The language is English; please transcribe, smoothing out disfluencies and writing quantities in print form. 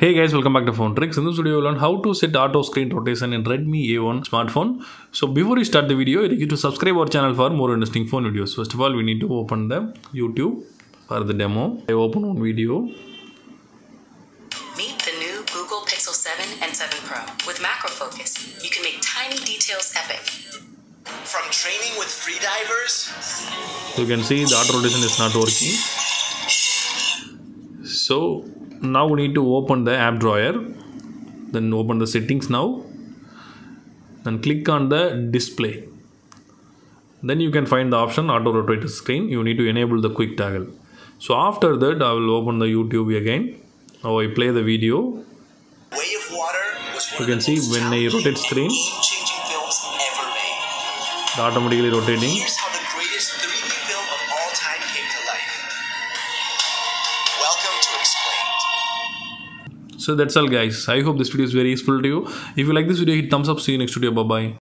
Hey guys, welcome back to Phone Tricks. In this video, we'll learn how to set auto screen rotation in Redmi A1 smartphone. So before we start the video, I need you to subscribe our channel for more interesting phone videos. First of all, we need to open the YouTube for the demo. I open one video. Meet the new Google Pixel 7 and 7 Pro. With macro focus, you can make tiny details epic. From training with freedivers, You can see the auto rotation is not working. So now we need to open the app drawer. Then open the settings now. Then click on the display. Then you can find the option auto rotate screen. You need to enable the quick toggle. So after that, I will open the YouTube again. Now I play the video. Way of Water was one You can of see the most when I challenging rotate and screen, game-changing films ever made. it's automatically rotating. Here's how the greatest 3D film of all time came to life. Welcome to Explained. So that's all guys. I hope this video is very useful to you. If you like this video, hit thumbs up. See you next video. Bye bye.